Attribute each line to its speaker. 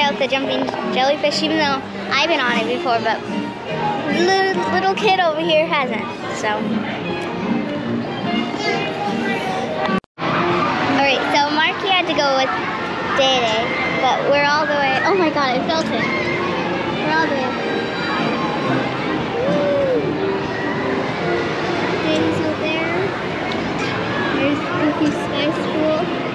Speaker 1: out the Jumpin Jellyfish, even though I've been on it before, but little kid over here hasn't, so. Alright, so Marky had to go with Day, but we're all the way, oh my god, I felt it. We're all the way. Day's out there. There's Goofy's Sky School.